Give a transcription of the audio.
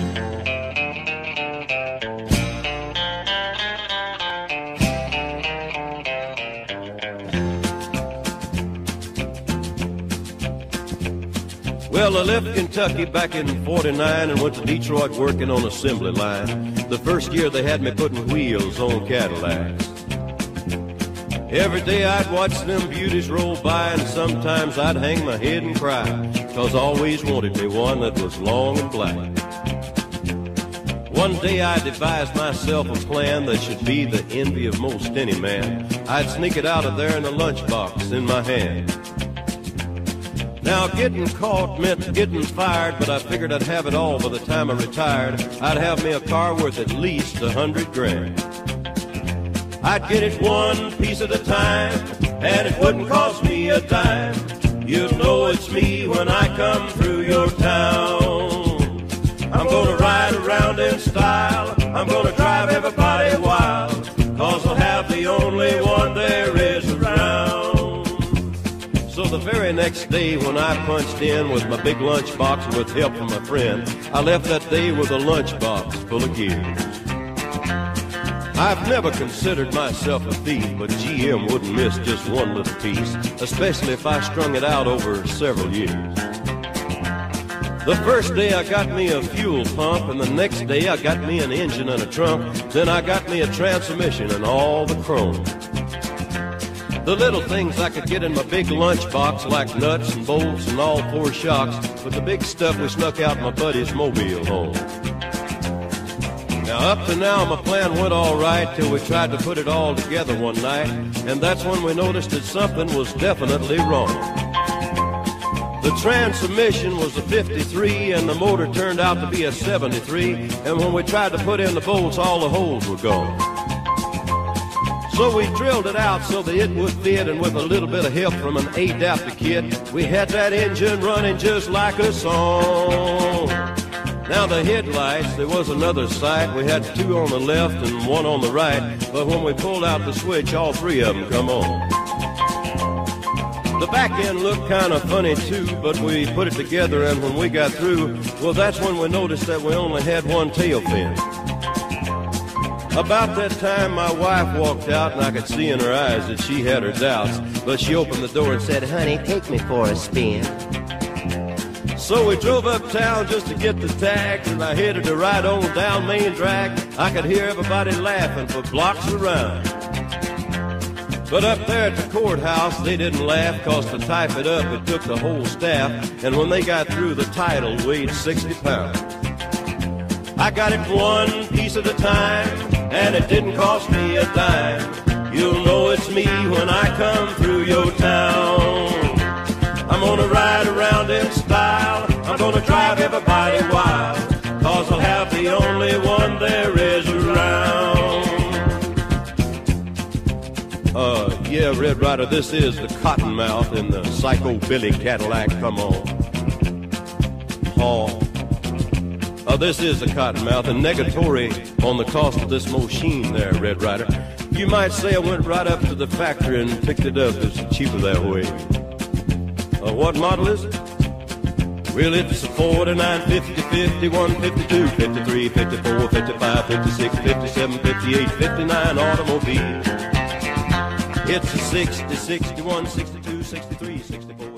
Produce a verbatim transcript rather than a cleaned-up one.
Well, I left Kentucky back in forty-nine and went to Detroit working on assembly line. The first year they had me putting wheels on Cadillacs. Every day I'd watch them beauties roll by, and sometimes I'd hang my head and cry, 'cause I always wanted me one that was long and black. One day I devised myself a plan that should be the envy of most any man. I'd sneak it out of there in a lunchbox in my hand. Now getting caught meant getting fired, but I figured I'd have it all by the time I retired. I'd have me a car worth at least a hundred grand. I'd get it one piece at a time, and it wouldn't cost me a dime. You'd know it's me when I come through your town. I'm gonna ride around in style, I'm gonna drive everybody wild, 'cause I'll have the only one there is around. So the very next day when I punched in with my big lunchbox and with help from my friend, I left that day with a lunchbox full of gears. I've never considered myself a thief, but G M wouldn't miss just one little piece, especially if I strung it out over several years. The first day I got me a fuel pump, and the next day I got me an engine and a trunk, then I got me a transmission and all the chrome. The little things I could get in my big lunchbox, like nuts and bolts and all four shocks, but the big stuff we snuck out my buddy's mobile home. Now up to now my plan went all right till we tried to put it all together one night, and that's when we noticed that something was definitely wrong. The transmission was a fifty-three and the motor turned out to be a seventy-three, and when we tried to put in the bolts, all the holes were gone. So we drilled it out so that it would fit, and with a little bit of help from an adapter kit, we had that engine running just like a song. Now the headlights, there was another sight. We had two on the left and one on the right, but when we pulled out the switch, all three of them come on. The back end looked kind of funny too, but we put it together, and when we got through, well, that's when we noticed that we only had one tail fin. About that time, my wife walked out, and I could see in her eyes that she had her doubts, but she opened the door and said, "Honey, take me for a spin." So we drove uptown just to get the tags, and I headed to right on down Main Drag. I could hear everybody laughing for blocks around. But up there at the courthouse, they didn't laugh, 'cause to type it up, it took the whole staff, and when they got through, the title weighed sixty pounds. I got it one piece at a time, and it didn't cost me a dime. You'll know it's me when I come through your town. I'm gonna ride around in style, I'm gonna drive everybody wild, 'cause I'll have the only one there is around. Uh, yeah, Red Ryder, this is the Cottonmouth in the Psycho Billy Cadillac, come on. Paul. Uh, this is the Cottonmouth, and negatory on the cost of this machine there, Red Ryder. You might say I went right up to the factory and picked it up. It's cheaper that way. Uh, what model is it? Well, it's a forty-nine, fifty, fifty-one, fifty-two, fifty-three, fifty-four, fifty-five, fifty-six, fifty-seven, fifty-eight, fifty-nine automobile. It's a sixty, sixty-one, sixty-two, sixty-three, sixty-four.